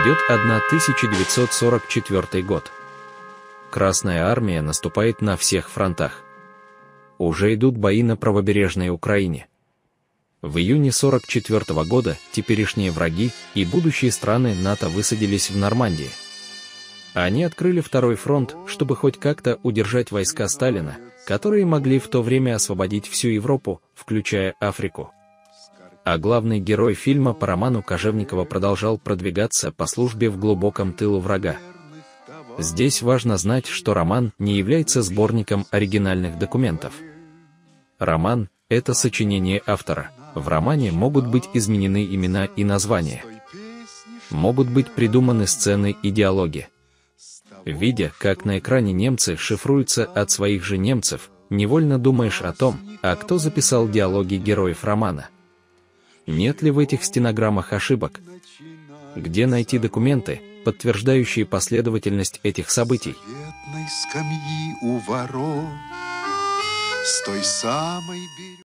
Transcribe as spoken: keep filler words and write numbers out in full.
Идет тысяча девятьсот сорок четвёртый год. Красная армия наступает на всех фронтах. Уже идут бои на правобережной Украине. В июне сорок четвёртого года теперешние враги и будущие страны НАТО высадились в Нормандии. Они открыли второй фронт, чтобы хоть как-то удержать войска Сталина, которые могли в то время освободить всю Европу, включая Африку. А главный герой фильма по роману Кожевникова продолжал продвигаться по службе в глубоком тылу врага. Здесь важно знать, что роман не является сборником оригинальных документов. Роман — это сочинение автора. В романе могут быть изменены имена и названия. Могут быть придуманы сцены и диалоги. Видя, как на экране немцы шифруются от своих же немцев, невольно думаешь о том, а кто записал диалоги героев романа. Нет ли в этих стенограммах ошибок? Где найти документы, подтверждающие последовательность этих событий? Скамьи у ворот, с той самой